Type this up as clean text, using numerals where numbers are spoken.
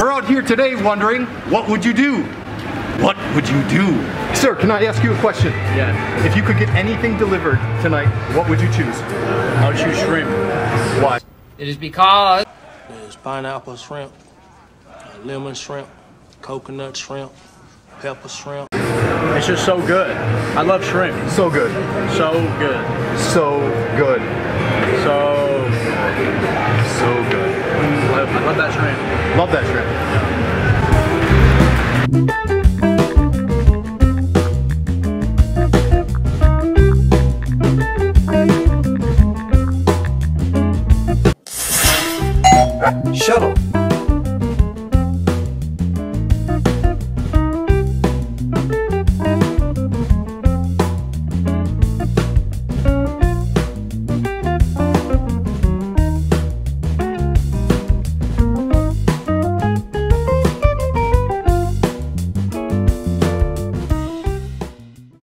We're out here today wondering, what would you do? What would you do? Sir, can I ask you a question? Yeah. If you could get anything delivered tonight, what would you choose? I would choose shrimp. Why? It is because there's pineapple shrimp, lemon shrimp, coconut shrimp, pepper shrimp. It's just so good. I love shrimp. So good. So good. So good. So good. I love that shrimp. Love that shrimp.